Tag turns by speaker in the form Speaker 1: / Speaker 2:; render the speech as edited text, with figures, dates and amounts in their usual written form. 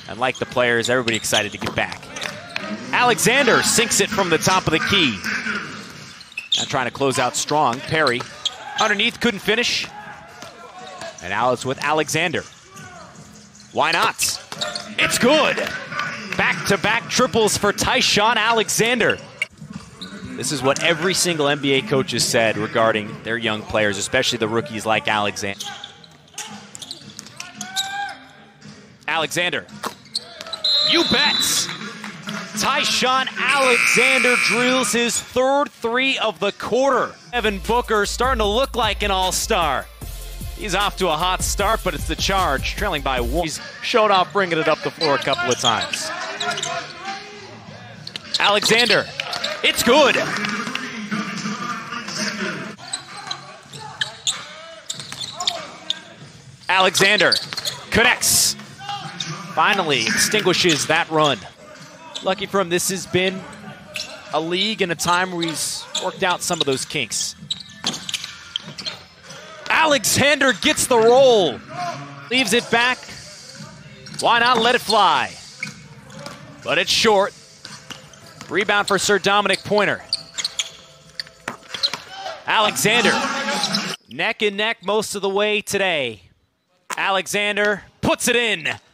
Speaker 1: And like the players, everybody excited to get back. Alexander sinks it from the top of the key. Now trying to close out strong. Perry underneath, couldn't finish. And now it's with Alexander. Why not? It's good. Back-to-back triples for Ty-Shon Alexander. This is what every single NBA coach has said regarding their young players, especially the rookies like Alexander. Alexander. You bet. Ty-Shon Alexander drills his third three of the quarter. Devin Booker starting to look like an all-star. He's off to a hot start, but it's the Charge, trailing by 1. He's showed off bringing it up the floor a couple of times. Alexander, it's good. Alexander connects. Finally extinguishes that run. Lucky for him, this has been a league and a time where he's worked out some of those kinks. Alexander gets the roll. Leaves it back. Why not let it fly? But it's short. Rebound for Sir Dominic Pointer. Alexander. Neck and neck most of the way today. Alexander puts it in.